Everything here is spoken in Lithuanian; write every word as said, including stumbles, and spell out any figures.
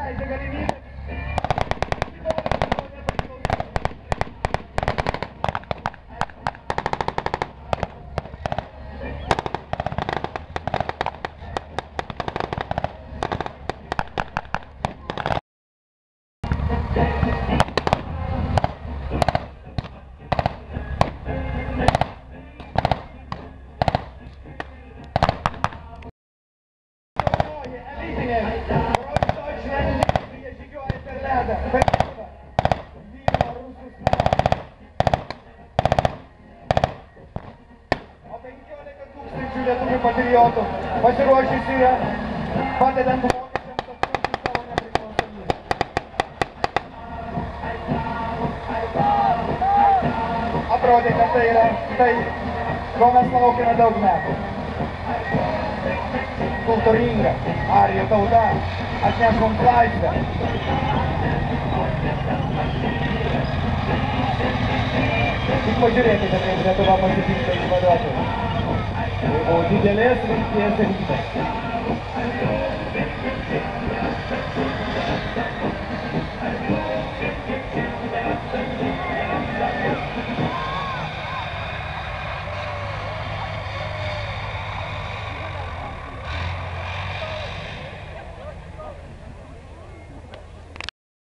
leidžia galimybę. Lietuvių patriotų pasiruošusių yra padedant vokiečiams atkurti savo nepriklausomybę. Atrodė, kad tai yra tai, ko mes laukime daug metų. Kultūringa arijų tauta atneš mums laisvę. Tik pažiūrėkite, kaip Lietuva pasipildo išvaduotojų. Tai buvo didelės vilties rytas.